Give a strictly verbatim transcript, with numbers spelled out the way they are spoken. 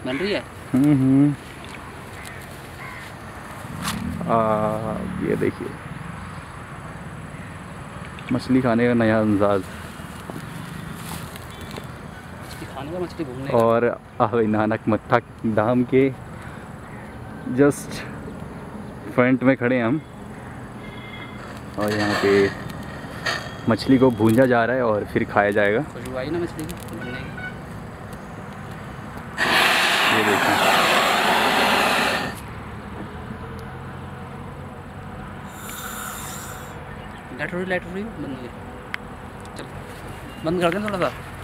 बन रही है। हम्म आ, ये देखिए मछली खाने का नया अंदाज। मछली खाने का, मछली भूनने का। और आवे नानक मत्था धाम के जस्ट फ्रंट में खड़े हैं हम, और यहाँ पे मछली को भूंजा जा रहा है और फिर खाया जाएगा। खुशबू आई ना मछली की भूनने की। ये देखिए लाइट हो रही, लाइट हो रही, बंद हो गई। चल बंद कर दें थोड़ा सा।